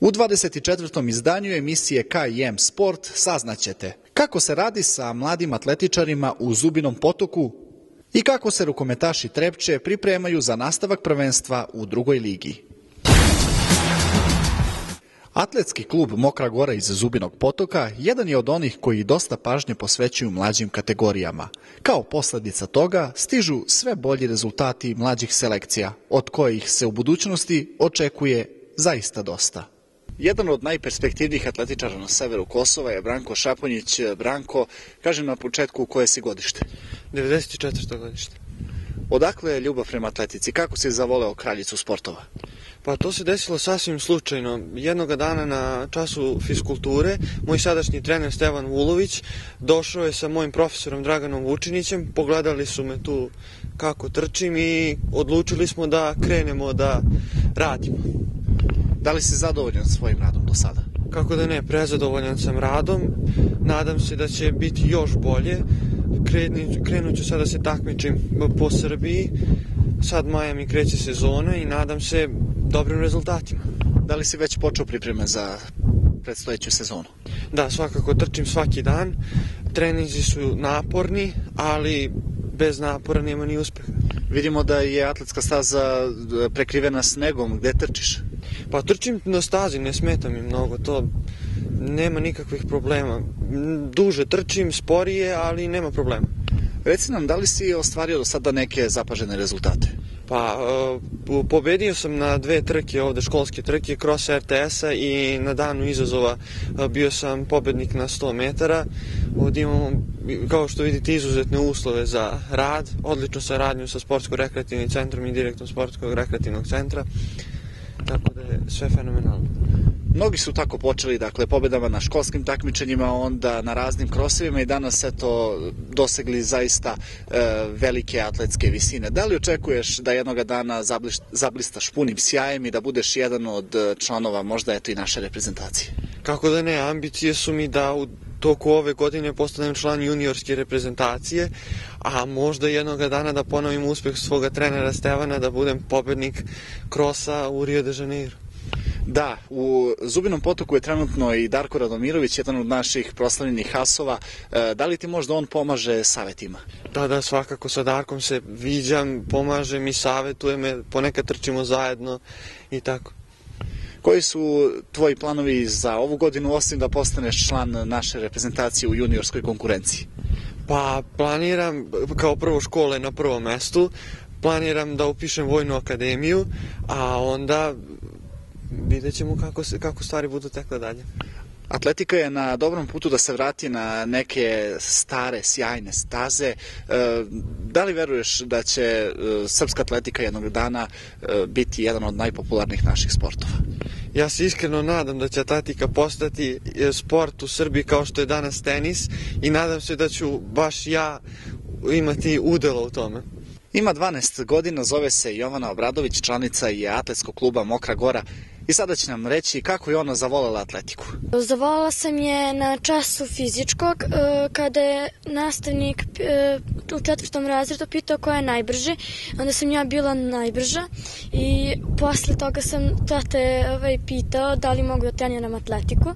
U 24. izdanju emisije K&M Sport saznaćete kako se radi sa mladim atletičarima u Zubinom Potoku i kako se rukometaši Trepče pripremaju za nastavak prvenstva u drugoj ligi. Atletski klub Mokra Gora iz Zubinog Potoka jedan je od onih koji dosta pažnje posvećuju mlađim kategorijama. Kao posledica toga stižu sve bolji rezultati mlađih selekcija, od kojih se u budućnosti očekuje zaista dosta. Jedan od najperspektivnijih atletičara na severu Kosova je Branko Šaponjić. Branko, kažem na početku koje si godište? 94. godište. Odakle je ljubav prema atletici? Kako si zavoleo kraljicu sportova? Pa to se desilo sasvim slučajno. Jednoga dana na času fiskulture moj sadašnji trener Stevan Vulović došao je sa mojim profesorom Draganom Vučinićem, pogledali su me tu kako trčim i odlučili smo da krenemo da radimo. Da li si zadovoljan svojim radom do sada? Kako da ne, prezadovoljan sam radom, nadam se da će biti još bolje. Krenut ću sad da se takmičim po Srbiji, sad maja mi kreće sezona i nadam se dobrim rezultatima. Da li si već počeo pripreme za predstojeću sezonu? Da, svakako trčim svaki dan, treninzi su naporni, ali bez napora nema ni uspeha. Vidimo da je atletska staza prekrivena snegom, gde trčiš? Pa trčim na stazi, ne smeta mi mnogo, to nema nikakvih problema. Duže trčim, sporije, ali nema problema. Reci nam, da li si ostvario do sada neke zapažene rezultate? Pa, pobedio sam na 2 trke ovde, školske trke, cross RTS-a i na danu izazova bio sam pobednik na 100 metara. Ovdje imamo, kao što vidite, izuzetne uslove za rad, odličnu saradnju sa Sportsko-rekreativnim centrom i direktom Sportskog rekreativnog centra, tako da je sve fenomenalno. Mnogi su tako počeli, dakle, pobedama na školskim takmičenjima, onda na raznim krosevima i danas eto dosegli zaista velike atletske visine. Da li očekuješ da jednoga dana zablistaš punim sjajem i da budeš jedan od članova možda eto i naše reprezentacije? Kako da ne, ambicije su mi da u toku ove godine postanem član juniorske reprezentacije, a možda jednoga dana da ponovim uspeh svoga trenera Stevana, da budem pobednik krosa u Rio de Janeiro. Da, u Zubinom Potoku je trenutno i Darko Radomirović, jedan od naših proslavljenih asova. Da li ti možda on pomaže savetima? Da, svakako sa Darkom se viđam, pomaže mi, savetuje me, ponekad trčimo zajedno i tako. Koji su tvoji planovi za ovu godinu, osim da postaneš član naše reprezentacije u juniorskoj konkurenciji? Pa planiram, kao prvo škole na prvom mestu, planiram da upišem vojnu akademiju, a onda vidjet ćemo kako stvari budu tekle dalje. Atletika je na dobrom putu da se vrati na neke stare, sjajne staze. Da li veruješ da će srpska atletika jednog dana biti jedan od najpopularnijih naših sportova? Ja se iskreno nadam da će atletika postati sport u Srbiji kao što je danas tenis i nadam se da ću baš ja imati udjela u tome. Ima 12 godina, zove se Jovana Obradović, članica je atletskog kluba Mokra Gora i sada će nam reći kako je ona zavolela atletiku. Zavolela sam je na času fizičkog kada je nastavnik u 4. razredu pitao ko je najbrži, onda sam ja bila najbrža i posle toga sam tate pitao da li mogu da treniram atletiku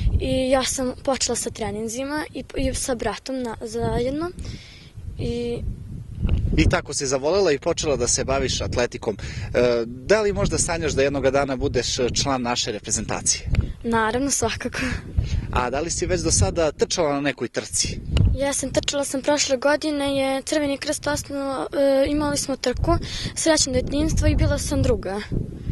i ja sam počela sa treninzima i sa bratom zajedno I tako si zavolela i počela da se baviš atletikom. Da li možda sanjaš da jednoga dana budeš član naše reprezentacije? Naravno, svakako. A da li si već do sada trčala na nekoj trci? Ja sam trčala prošle godine, je Crveni krst osnovno, imali smo trku, srećno detinjstvo i bila sam druga.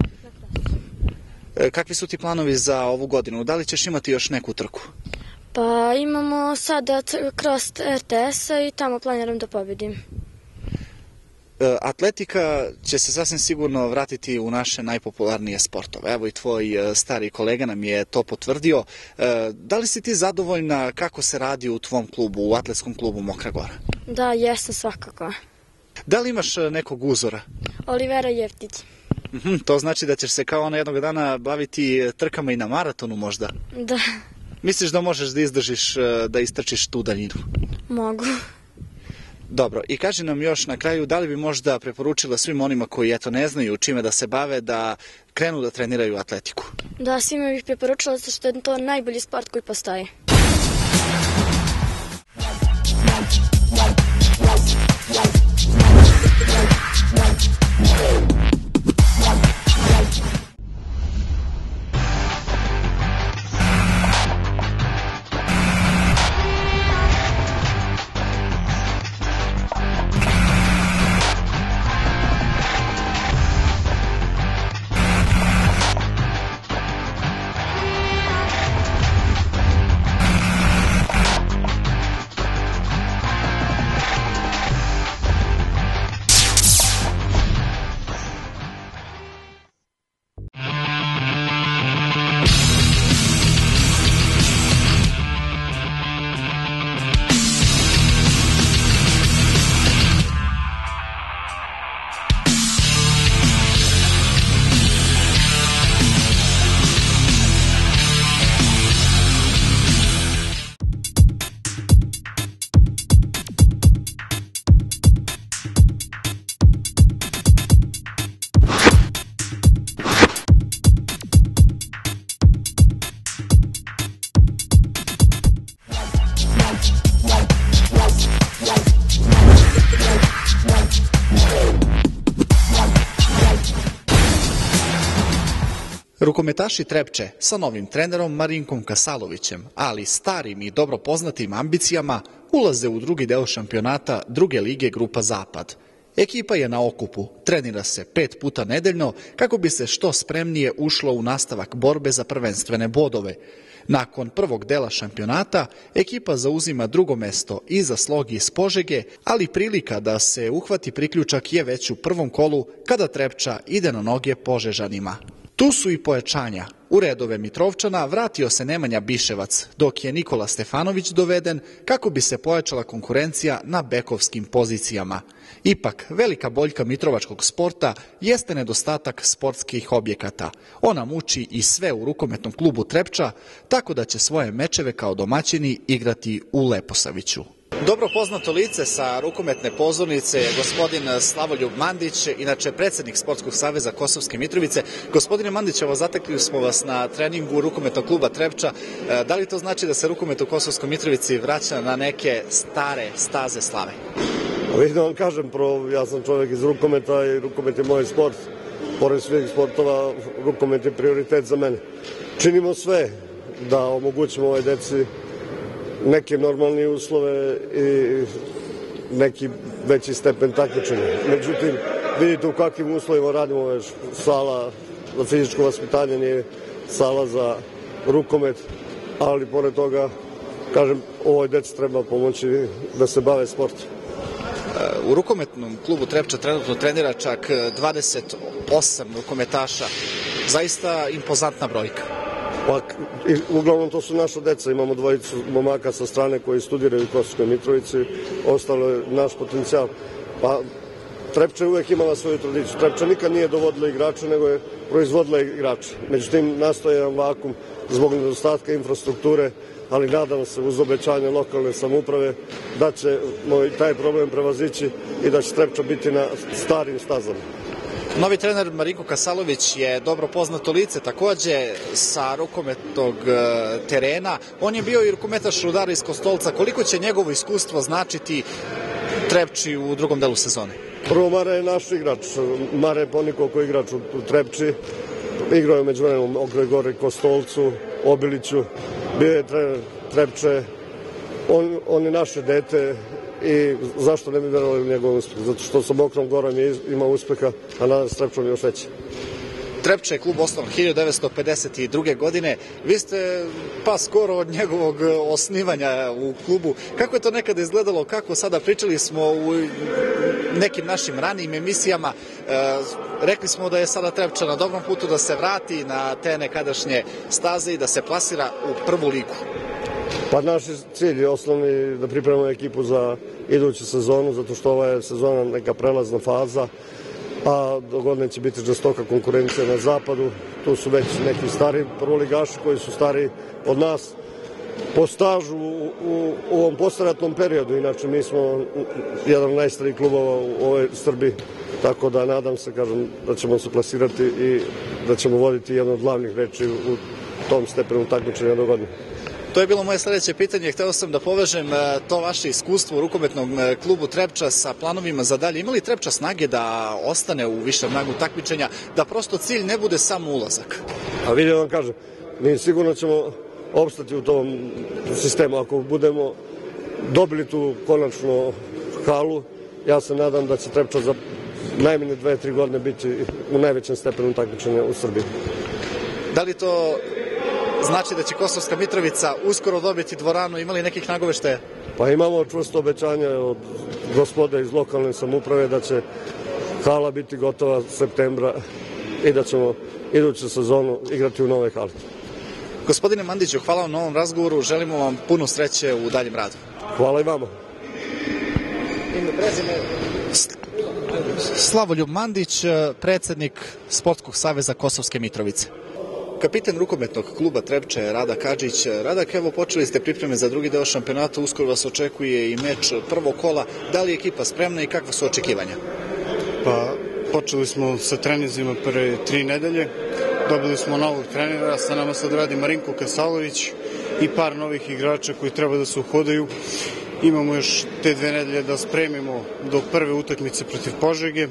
Kakvi su ti planovi za ovu godinu? Da li ćeš imati još neku trku? Pa imamo sada cross RTS-a i tamo planiram da pobedim. Atletika će se sasvim sigurno vratiti u naše najpopularnije sportove. Evo i tvoj stari kolega nam je to potvrdio. Da li si ti zadovoljna kako se radi u tvom klubu, u atletskom klubu Mokra Gora? Da, jesam svakako. Da li imaš nekog uzora? Olivera Jeftić. To znači da ćeš se kao ona jednog dana baviti trkama i na maratonu možda? Da. Misliš da možeš da izdržiš, da istrčiš tu daljinu? Mogu. Dobro, i kaži nam još na kraju, da li bi možda preporučila svim onima koji ne znaju čime da se bave, da krenu da treniraju atletiku? Da, svima bih preporučila zato što je to najbolji sport koji postoji. Rukometaši Trepče sa novim trenerom Marinkom Kasalovićem, ali starim i dobro poznatim ambicijama, ulaze u drugi deo šampionata druge lige Grupa Zapad. Ekipa je na okupu, trenira se 5 puta nedeljno kako bi se što spremnije ušlo u nastavak borbe za prvenstvene bodove. Nakon prvog dela šampionata, ekipa zauzima drugo mesto iza Slogi iz Požege, ali prilika da se uhvati priključak je već u prvom kolu kada Trepča ide na noge Požežanima. Tu su i pojačanja. U redove Mitrovčana vratio se Nemanja Biševac, dok je Nikola Stefanović doveden kako bi se pojačala konkurencija na bekovskim pozicijama. Ipak, velika boljka mitrovačkog sporta jeste nedostatak sportskih objekata. Ona muči i sve u rukometnom klubu Trepča, tako da će svoje mečeve kao domaćini igrati u Leposaviću. Dobro poznato lice sa rukometne pozornice je gospodin Slavoljub Mandić, inače predsjednik Sportskog saveza Kosovske Mitrovice. Gospodine Mandić, evo zatekli smo vas na treningu rukometnog kluba Trepča. Da li to znači da se rukomet u Kosovskoj Mitrovici vraća na neke stare staze slave? Vidite da vam kažem, ja sam čovjek iz rukometa i rukomet je moj sport. Pored svih sportova, rukomet je prioritet za mene. Činimo sve da omogućimo ovoj deci neke normalne uslove i neki veći stepen takmičenja. Međutim, vidite u kakvim uslovima radimo, već sala za fizičko vaspitanje nije sala za rukomet, ali pored toga, kažem, ovoj deci treba pomoći da se bave sportom. U rukometnom klubu Trepča trenutno trenira čak 28 rukometaša. Zaista impozantna brojka. Pa, uglavnom to su naša deca, imamo dvojicu momaka sa strane koji studiraju u Kosovskoj Mitrovici, ostalo je naš potencijal. Pa Trepča je uvek imala svoju tradiciju. Trepča nikad nije dovodila igrače, nego je proizvodila igrače. Međutim, nastoje jedan vakum zbog nedostatka infrastrukture, ali nadam se uz obećanje lokalne samouprave da ćemo i taj problem prevazići i da će Trepča biti na starim stazama. Novi trener Marinko Kasalović je dobro poznato lice takođe sa rukometnog terena. On je bio i rukometaš Rudara iz Kostolca. Koliko će njegovo iskustvo značiti Trepči u drugom delu sezone? Prvo, Mare je naš igrač. Mare je ponikoliko igrač u Trepči. Igrao je među vremenom Ogroj Gore, Kostolcu, Obiliću. Bio je trener Trepče. On je naše dete. I zašto ne bi verovali u njegov uspeh? Zato što sa Mokrom Gorom je imao uspeha, a nadam se Trepčom još veće. Trepča je klub osnovan 1952. godine. Vi ste pa skoro od njegovog osnivanja u klubu. Kako je to nekada izgledalo? Kako sada? Pričali smo u nekim našim ranijim emisijama. Rekli smo da je sada Trepča na dobrom putu da se vrati na te nekadašnje staze i da se plasira u prvu ligu. Pa naš cilj je osnovni da pripremimo ekipu za iduću sezonu, zato što ova je sezona neka prelazna faza, a do godine će biti žestoka konkurencija na zapadu. Tu su već neki stari prvoligaši koji su stariji od nas po stažu u ovom postratnom periodu. Inače, mi smo jedan od najstarijih klubova u ovoj Srbiji, tako da nadam se, kažem, da ćemo se plasirati i da ćemo voditi jedno od glavnih reči u tom stepenu takmičenja do godine. To je bilo moje sledeće pitanje. Hteo sam da povežem to vaše iskustvo u rukometnom klubu Trepča sa planovima za dalje. Ima li Trepča snage da ostane u višem rangu takmičenja, da prosto cilj ne bude samo ulazak? A vidim vam kažem, mi sigurno ćemo opstati u tom sistemu. Ako budemo dobili tu konačno halu, ja se nadam da će Trepča za najmanje 2-3 godine biti u najvećem stepenu takmičenja u Srbiji. Da li to znači da će Kosovska Mitrovica uskoro dobiti dvoranu? Imali nekih nagoveštaja? Pa imamo čvrsto obećanje od gospode iz lokalne samouprave da će hala biti gotova septembra i da ćemo iduću sezonu igrati u nove hali. Gospodine Mandiću, hvala vam na ovom razgovoru. Želimo vam puno sreće u daljem radu. Hvala i vama. Slavoljub Mandić, predsednik Sportskog saveza Kosovske Mitrovice. Kapitan rukometnog kluba Trepče, Rada Kadžić. Radak, evo počeli ste pripreme za drugi deo šampionata, uskoro vas očekuje i meč prvog kola. Da li je ekipa spremna i kakva su očekivanja? Pa, počeli smo sa treninzima prve 3 nedelje. Dobili smo novog trenera, sa nama sad radi Marinko Kasalović i par novih igrača koji treba da se uhodaju. Imamo još te 2 nedelje da spremimo do prve utakmice protiv Požege.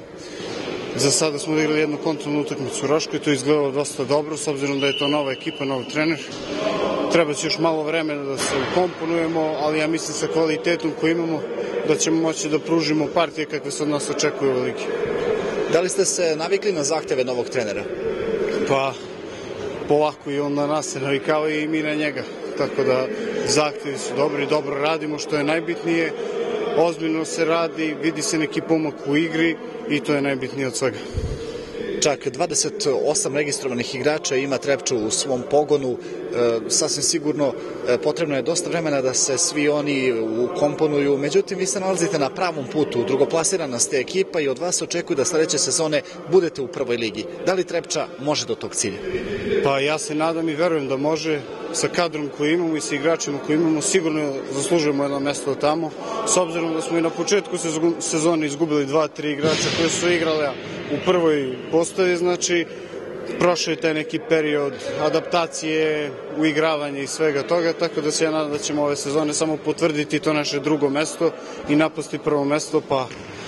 Za sada smo odigrali jednu kontrolnu utakmicu u Raškoj, to je izgledalo dosta dobro, s obzirom da je to nova ekipa, nov trener. Treba će još malo vremena da se ukomponujemo, ali ja mislim sa kvalitetom koji imamo da ćemo moći da pružimo partije kakve se od nas očekuju u ligi. Da li ste se navikli na zahteve novog trenera? Pa, polako i on na nas se navikava i mi na njega. Tako da zahtevi su dobri, dobro radimo, što je najbitnije. Ozbiljno se radi, vidi se neki pomak u igri i to je najbitnije od svega. Čak 28 registrovanih igrača ima Trepča u svom pogonu. Sasvim sigurno potrebno je dosta vremena da se svi oni ukomponuju. Međutim, vi se nalazite na pravom putu. Drugoplasirana ste ekipa i od vas očekuju da sledeće sezone budete u prvoj ligi. Da li Trepča može do tog cilja? Pa ja se nadam i verujem da može. Sa kadrom koji imamo i sa igračima koji imamo sigurno zaslužujemo jedno mesto tamo. S obzirom da smo i na početku sezone izgubili 2-3 igrača koji su igrali u prvoj postavi, znači prošao je taj neki period adaptacije, uigravanja i svega toga, tako da se ja nadam da ćemo ove sezone samo potvrditi to naše drugo mesto i napasti prvo mesto, pa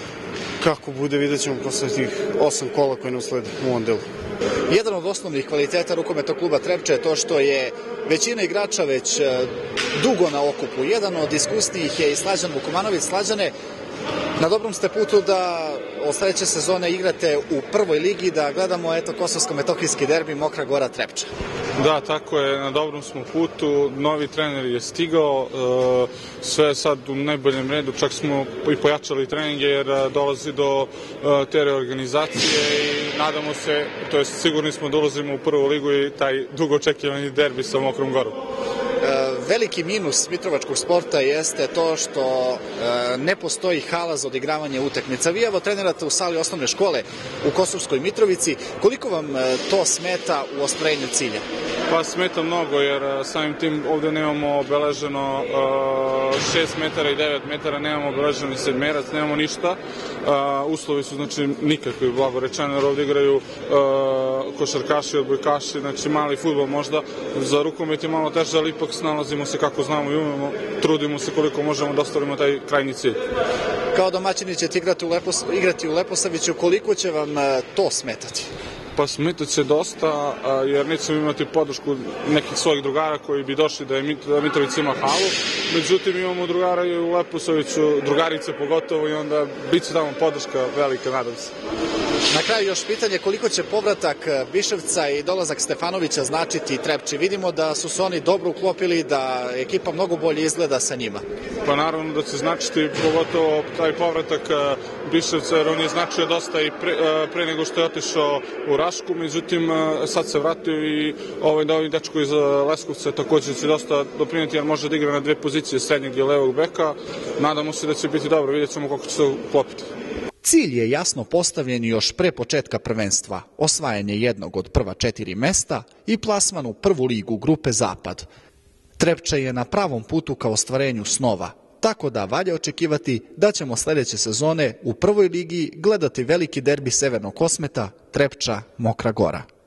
kako bude vidjet ćemo posle tih 8 kola koje nam slede u ovom delu. Jedan od osnovnih kvaliteta rukometnog kluba Trepča je to što je većina igrača već dugo na okupu. Jedan od iskusnijih je i Slađan Vukomanović. Slađane, na dobrom ste putu da od sledeće sezone igrate u prvoj ligi, da gledamo kosovsko-metohijski derbi Mokra Gora Trepča. Da, tako je, na dobrom smo putu, novi trener je stigao, sve je sad u najboljem redu, čak smo i pojačali treninge jer dolazi do te reorganizacije i nadamo se, to jest sigurni smo da ulazimo u prvu ligu i taj dugo očekivani derbi sa Mokrom Gorom. Veliki minus mitrovačkog sporta jeste to što ne postoji hala za odigravanje utakmica. Vi evo trenirate u sali osnovne škole u Kosovskoj Mitrovici. Koliko vam to smeta u ostvarenju cilja? Pa smeta mnogo jer samim tim ovde nemamo obeleženo 6 metara i 9 metara, nemamo obeleženo ni sedmerac, nemamo ništa. Uslovi su znači nikakvi, blago rečeno, jer ovde igraju košarkaši, odbojkaši, znači mali fudbal možda. Za rukomet je malo teže, ali ipak snalazimo se kako znamo i umemo, trudimo se koliko možemo da ostvarimo taj krajnji cilj. Kao domaćini ćete igrati u Leposaviću, koliko će vam to smetati? Pa smetat će dosta, jer nećemo imati podršku nekih svojih drugara koji bi došli da Mitrovica ima halu. Međutim, imamo drugara i u Leposaviću, drugarice pogotovo, i onda bit će tamo podrška velika, nadam se. Na kraju još pitanje, koliko će povratak Biševca i dolazak Stefanovića značiti Trepči? Vidimo da su se oni dobro uklopili, da ekipa mnogo bolje izgleda sa njima. Pa naravno da će značiti, pogotovo taj povratak Biševca, jer on je značio dosta i pre nego što je otišao u Rašku, međutim sad se vratio i ovi dečko iz Leskovca također će dosta doprineti, jer može da igra na 2 pozicije, srednjeg i levog beka. Nadamo se da će biti dobro, vidjet ćemo kako će se uklopiti. Cilj je jasno postavljen još pre početka prvenstva, osvajanje jednog od prva 4 mesta i plasman u prvu ligu grupe Zapad. Trepča je na pravom putu ka ostvarenju snova, tako da valja očekivati da ćemo sljedeće sezone u prvoj ligi gledati veliki derbi Severnog Kosmeta, Trepča, Mokra Gora.